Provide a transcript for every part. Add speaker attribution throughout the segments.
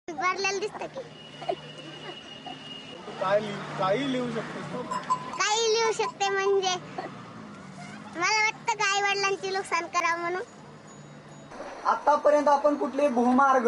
Speaker 1: भरलेलं दिसतं की
Speaker 2: काही लिहू शकतेस तू?
Speaker 1: काही लिहू शकते म्हणजे मला वाटतं की आई वडिलांची नुकसान करावं म्हणून.
Speaker 3: आतापर्यंत आपण कुठले भूमार्ग,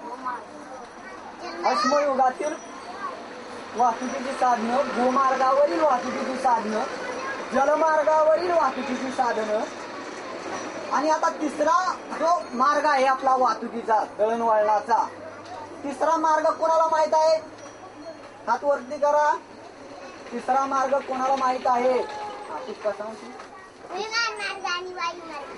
Speaker 3: अश्मयुगातील वाहतुकीची साधनं, भूमार्गावरील वाहतुकीची साधनं, जलमार्गावरील वाहतुकीची साधनं आणि आता तिसरा जो मार्ग आहे आपला वाहतुकीचा, दळणवळणाचा, तिसरा मार्ग कोणाला माहित आहे? हात वरती करा. तिसरा मार्ग कोणाला माहित आहे?
Speaker 1: विमान मार्ग आणि वायू मार्ग.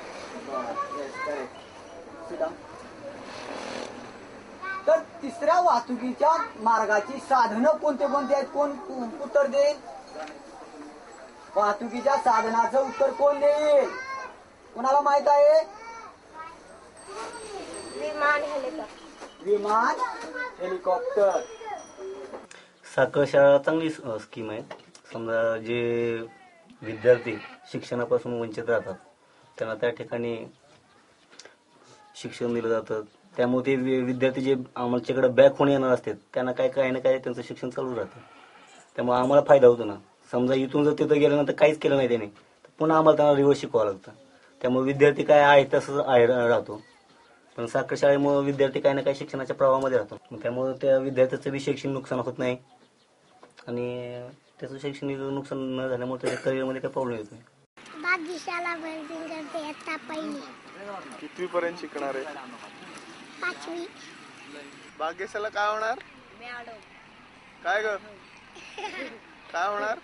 Speaker 3: तर तिसऱ्या वाहतुकीच्या मार्गाची साधनं कोणते कोणते आहेत? कोण उत्तर देईल? वाहतुकीच्या साधनाचं उत्तर कोण देईल? कोणाला माहित आहे? विमान, हेलिकॉप्टर.
Speaker 4: साखर शाळा चांगली स्कीम आहे. समजा जे विद्यार्थी शिक्षणापासून वंचित राहतात त्यांना त्या ठिकाणी शिक्षण दिलं जातं. त्यामुळे ते विद्यार्थी जे आमच्याकडे बॅक होऊन येणार असतात त्यांना काही ना काही त्यांचं शिक्षण चालू राहतं. त्यामुळे आम्हाला फायदा होतो ना. समजा इथून जर तिथं गेल्यानंतर काहीच केलं नाही त्याने तर पुन्हा आम्हाला त्यांना रिव्हर्स शिकवावं लागतं. त्यामुळे विद्यार्थी काय आहे तसंच राहतो. पण साखर शाळेमुळे विद्यार्थी काही ना काही शिक्षणाच्या प्रवाहामध्ये राहतो. त्यामुळे त्या विद्यार्थ्याचं बी शैक्षणिक नुकसान होत नाही आणि त्याचं शैक्षणिक नुकसान न झाल्यामुळे त्याच्या करिअरमध्ये काही प्रॉब्लेम येत नाही.
Speaker 1: भाग्यशाला बिल्डिंग करते आता पहिली.
Speaker 2: कितवी पर्यंत शिकणार आहे?
Speaker 1: 5वी.
Speaker 2: भाग्यशाला काय होणार? काय ग? काय होणार?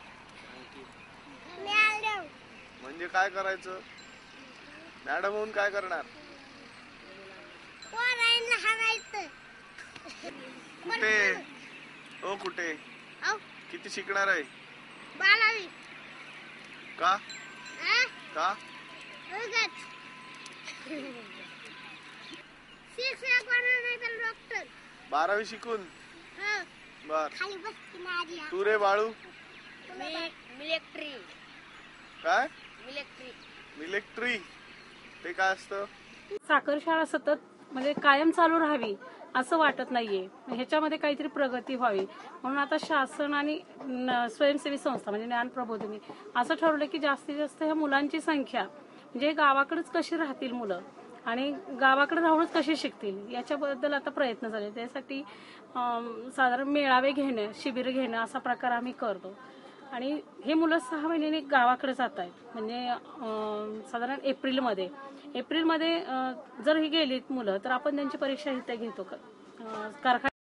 Speaker 1: मॅडम.
Speaker 2: म्हणजे काय करायचं? मॅडम होऊन काय करणार?
Speaker 1: पोरांना हरायचं.
Speaker 2: कुठे? ओ कुठे? किती शिकणार आहे?
Speaker 1: 12वी.
Speaker 2: का? का?
Speaker 1: उगाच. शिक्षक बनणार नाही तर डॉक्टर.
Speaker 2: 12वी शिकून?
Speaker 1: हो.
Speaker 2: बर.
Speaker 1: खाली बस की नारी.
Speaker 2: तू रे बाळू?
Speaker 1: मिलिटरी.
Speaker 2: काय?
Speaker 1: मिलिटरी.
Speaker 2: मिलिटरी ते काय असतं?
Speaker 5: साखर शाळा सतत म्हणजे कायम चालू राहावी असं वाटत नाहीये. ह्याच्यामध्ये काहीतरी प्रगती व्हावी म्हणून आता शासन आणि स्वयंसेवी संस्था म्हणजे ज्ञान प्रबोधिनी असं ठरवलं की जास्तीत जास्त ह्या मुलांची संख्या म्हणजे गावाकडेच कशी राहतील मुलं आणि गावाकडे राहूनच कशी शिकतील याच्याबद्दल आता प्रयत्न झाले. त्यासाठी साधारण मेळावे घेणं, शिबिर घेणं असा प्रकार आम्ही करतो आणि हे मुलं 6 महिन्यांनी गावाकडे जात आहेत. म्हणजे साधारण एप्रिलमध्ये जर ही गेलीत मुलं तर आपण त्यांची परीक्षा इथे घेतो कारखान्यात.